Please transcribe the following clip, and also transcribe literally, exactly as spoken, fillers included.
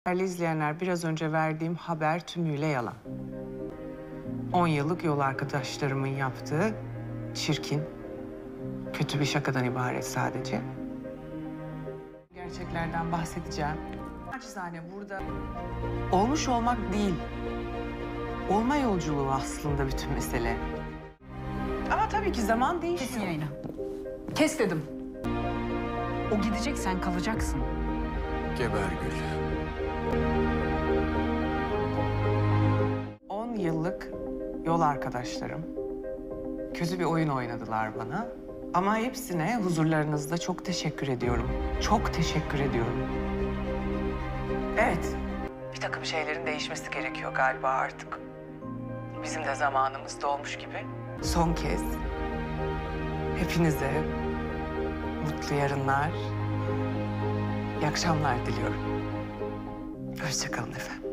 Değerli izleyenler, biraz önce verdiğim haber tümüyle yalan. On yıllık yol arkadaşlarımın yaptığı çirkin, kötü bir şakadan ibaret sadece. Gerçeklerden bahsedeceğim. Naçizane burada olmuş olmak değil, olma yolculuğu aslında bütün mesele. Ama tabii ki zaman değişiyor. Kes yayını. Kes dedim. O gidecek, sen kalacaksın. Geber Gül. On yıllık yol arkadaşlarım kötü bir oyun oynadılar bana. Ama hepsine huzurlarınızda çok teşekkür ediyorum. Çok teşekkür ediyorum. Evet, bir takım şeylerin değişmesi gerekiyor galiba artık. Bizim de zamanımız dolmuş gibi. Son kez hepinize mutlu yarınlar, iyi akşamlar diliyorum. Hoşça kalın efendim.